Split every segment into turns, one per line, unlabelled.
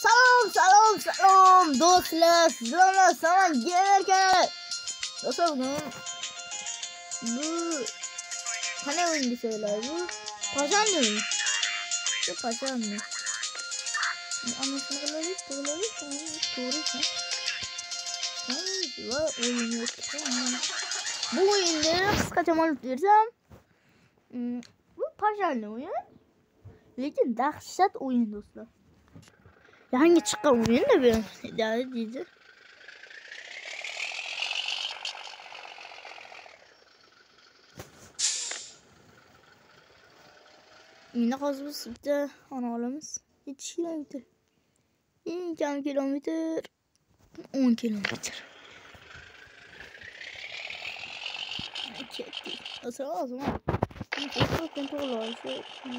Salom do'stlar, sizlarga Saman Gamer kanalı. Do'stlar, bu qanday o'yin desanglar, bu Pajanli o'yin. Bu Pajanli. Anlasını to'g'ri. Va o'yinni bu o'yinni qisqacha ma'lumot bersam, bu Pajanli o'yin. Lekin dahshat o'yin do'stlar. Yangi chiqqan o'yin da bu deydi. Endi hozir biz bitta ona olamiz. 7 kilometr. Eng kam kilometr 10 kilometr. Ketdik. Asal. Bu kontrol olsa.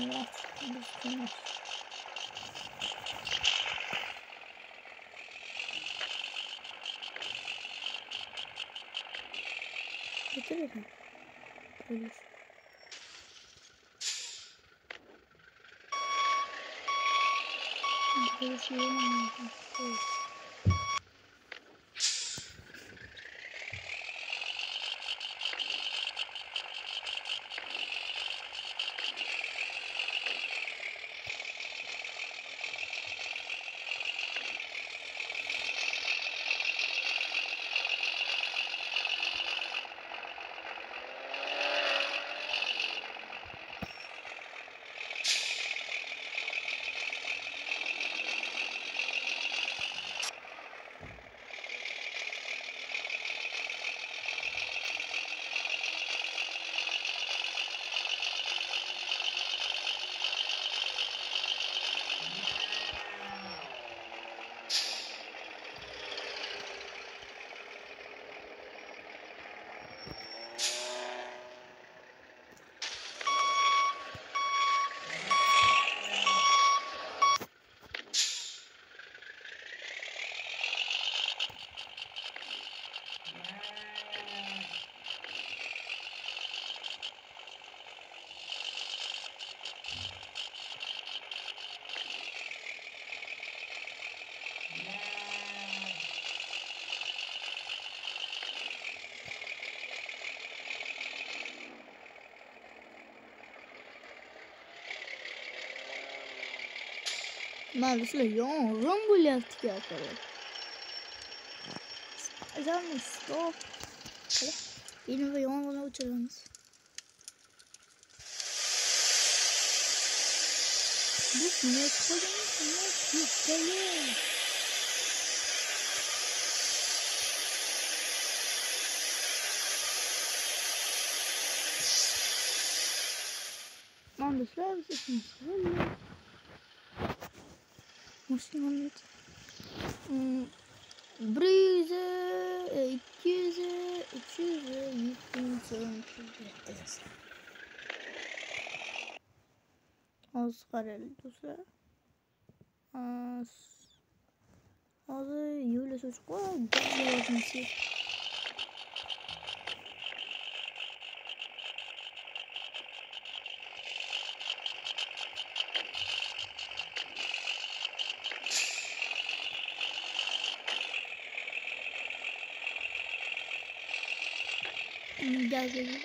Bitirelim. Olur. Maalesef yong'in bo'lyapti akalar. Ajarni stop. Yine bir yong'inni o'chiramiz. Bu ne qilgan? Maalesef biz Muslimanlar 100, 200, 300, 100. Hozir qaraylik do'stlar. Hozir yo'lga chiqib qo'yamiz. Geldi.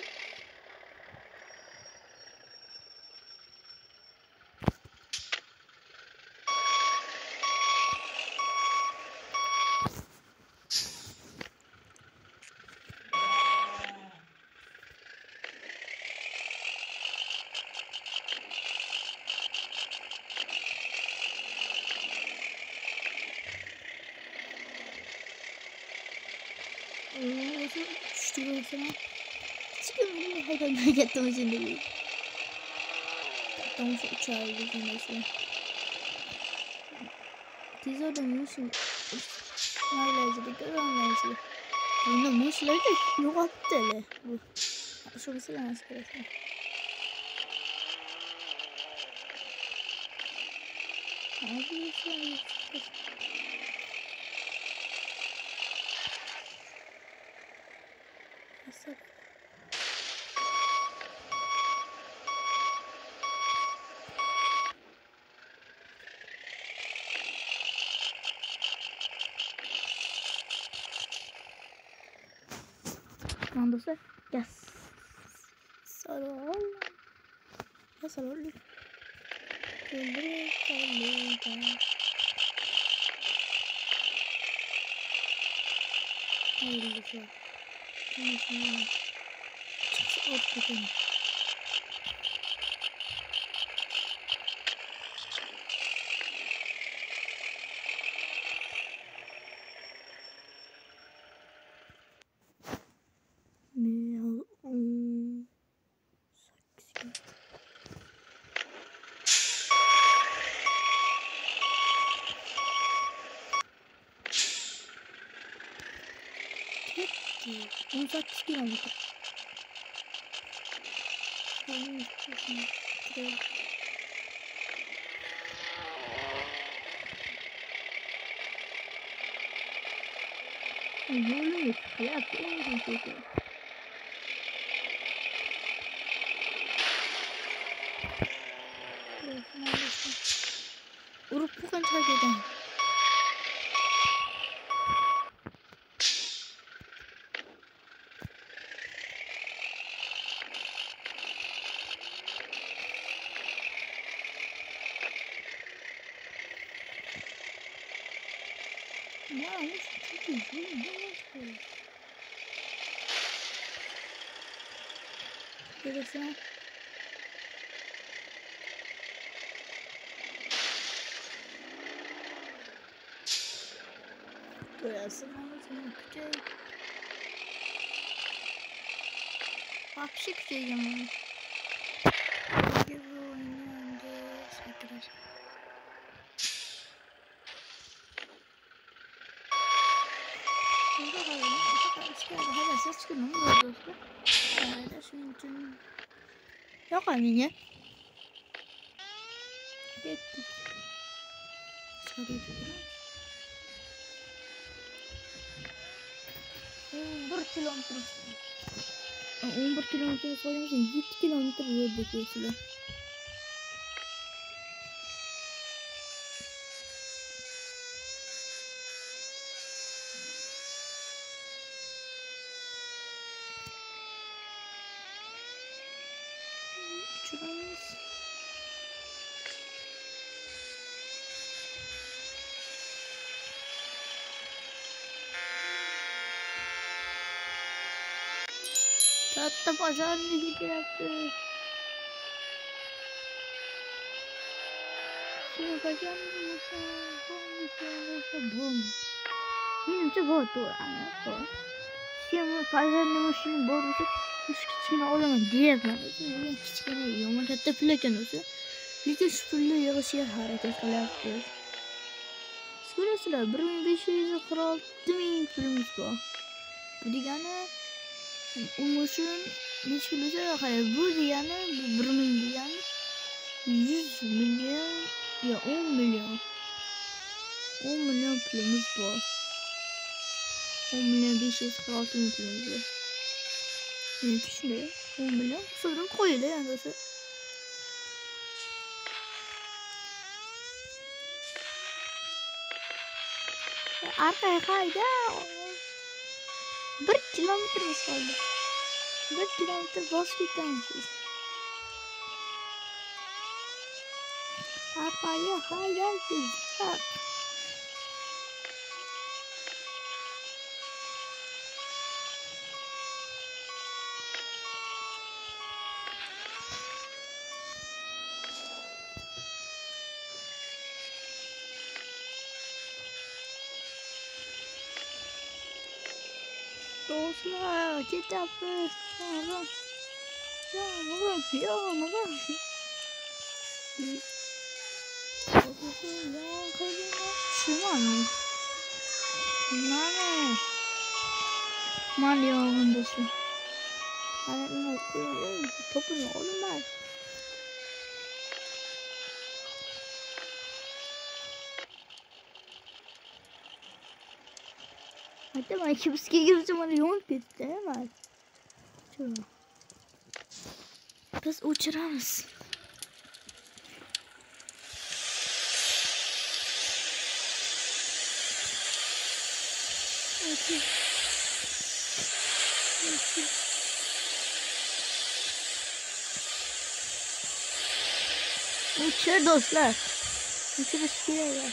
Çıkın hayvanlar getirmek için değil. Tam şu uçağı mesela. Tiza da musun? Hala da göremezdi. Bunda musları da yok attı. Bu. Şurası da nasıl gerekiyor? Abi şey. Nasıl? Tamam dostlar. Gel. Sarıl. Ya sarıl. Hayırlısı. Konuşmayalım. Çıksa ortadan. Gitti. 18 kilometre. Yolu ya Urup bukan terk Ya çok üzüldüm. Gerisine. Burası anlatmak küçük. Hapşi küçük ama. Gibi oynuyordu. Arkadaşlar. Burada kalın. Hadi ses çıkın. Ne oldu dostlar? Hadi şimdi. Yok anne. Gitti. Çıkarıyorduk. 11 kilometre. 11 kilometre söylemişsin. 7 kilometre yol bekliyorsun. Uçurumuz. Hatta pazarını gibi yaptı. Şöyle pazarını bum. Benimce bu doğru anladın. Şimdi pazarını şimdi boğulacak. Hiç küçüğüne olamam diyemem. Ben küçüğüne yiyorum. Hatta plakan olsa. Lekin şüpheli yağışıya hareket kılaktır. Sıkırasılar 1546 bin filmimiz var. Bu degani Umuşun hiç bilirse hayır bu degani 1 milyon 100 milyon ya 10 milyon 10 milyon filmimiz var. 10 milyon 546 bin filmimiz var. Ne düşünüyor? 10 milyon sorun koyuyor yani nasıl? Arkaya kayda 1 kilometre kaldı. 1 kilometre bas gitmişiz. Arkaya kayda güzel. Dostlar kitapı alın. Yağmurun. Şu var mı? Bunlar ne? Mal yağmurun dostum. Ayaklarını okuyor. Topun oğlum var. Hatta ben 2 gireceğim hadi yol bitti hemen. Şöyle. Biz uçuramız. Uçur dostlar. Uçuruş girer.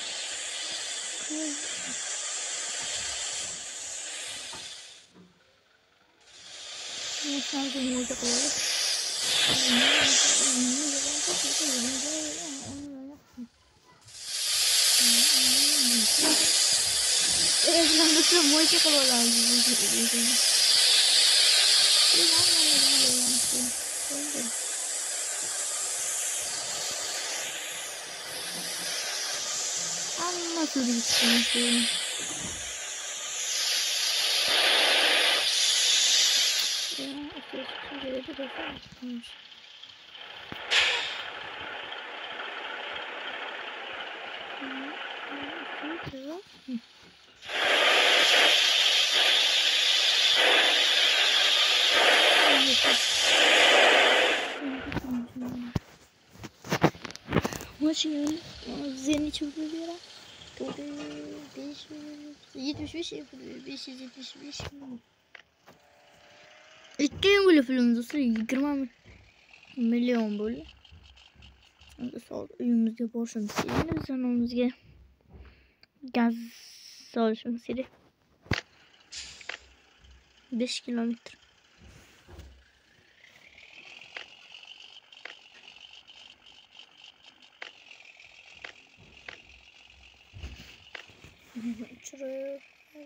Nasıl olacak olur? Nasıl muhakkak olan nasıl bir şey? Maçın zeni çok güzel. 75 yapılıyor. 575. İlk böyle film dostlar 20 milyon böyle. Sol uyumuzga borishimiz kerak. Biz onamizga gaz solishimiz kerak. 5 kilometr. Uçurup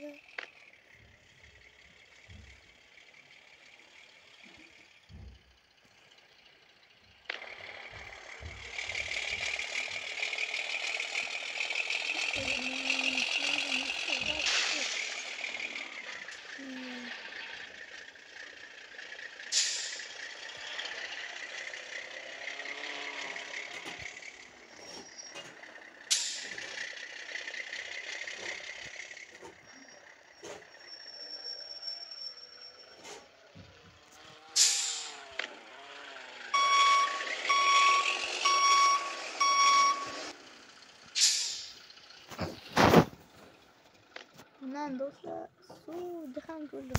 bundan dostlar su deham ko'rdim.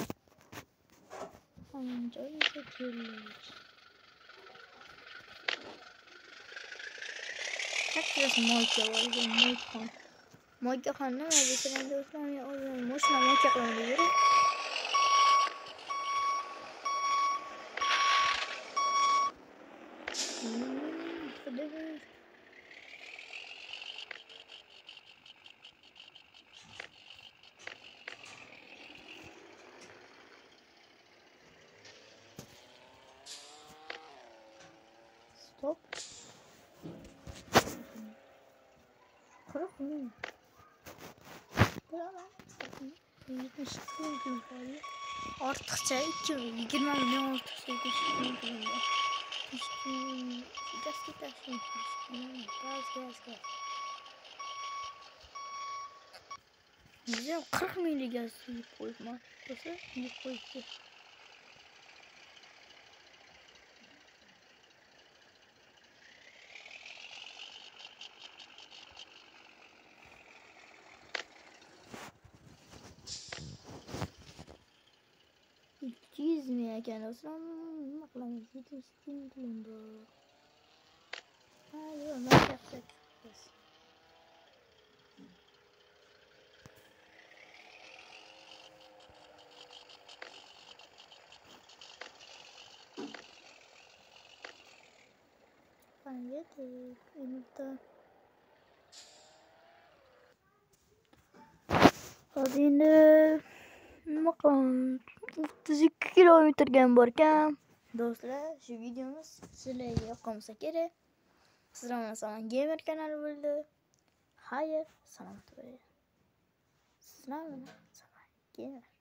Joyi keldik. Kaç moyka olgan moyka. Moyka ham nima desam do'stlar, men o'zim mashina moyka qilaman deb stop. 40 mı? Ortiqcha 20 milyon ortiqcha gaz ketadi. Gaz. Bizga 40 minglik gaz yeb qo'yibman. Bo'lsa, yeb qo'yibdi. Çizmeye kendisine bakmayın. Yetişkin bulundu. Hayır, ne yapacak? Ben yedim. Unuttum. Hadi yine bakalım. 32 kilometrga borgan. Do'stlar, shu videomiz sizlarga yoqqan bo'lsa kerak. Sizlar bilan Salom Gamer kanali bo'ldi. Xayr, salomat bo'ling. Sizlar bilan Salom Gamer.